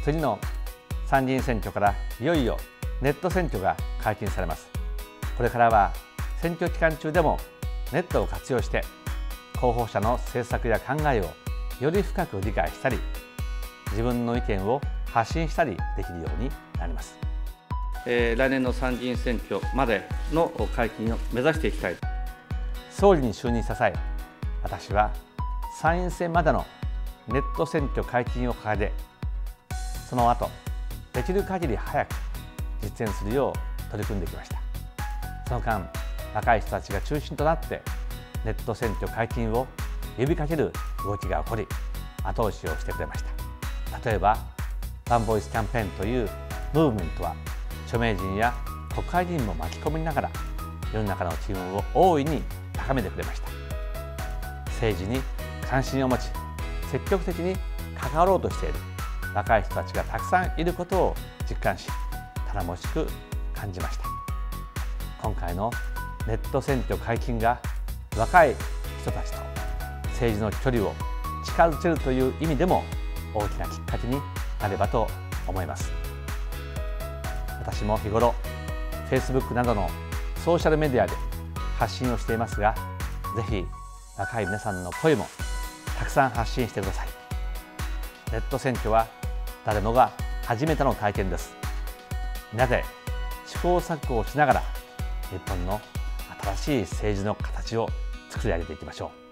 次の参議院選挙からいよいよネット選挙が解禁されます。これからは選挙期間中でもネットを活用して候補者の政策や考えをより深く理解したり、自分の意見を発信したりできるようになります。来年の参議院選挙までの解禁を目指していきたい。総理に就任した際、私は参院選までのネット選挙解禁を掲げ、その後できる限り早く実践するよう取り組んできました。その間、若い人たちが中心となってネット選挙解禁を呼びかける動きが起こり、後押しをしてくれました。例えばワンボイスキャンペーンというムーブメントは、著名人や国会議員も巻き込みながら世の中の機運を大いに高めてくれました。政治に関心を持ち、積極的に関わろうとしている若い人たちがたくさんいることを実感し、頼もしく感じました。今回のネット選挙解禁が若い人たちと政治の距離を近づけるという意味でも大きなきっかけになればと思います。私も日頃 Facebook などのソーシャルメディアで発信をしていますが、ぜひ若い皆さんの声もたくさん発信してください。ネット選挙は誰もが初めての体験です。みんなで試行錯誤をしながら日本の新しい政治の形を作り上げていきましょう。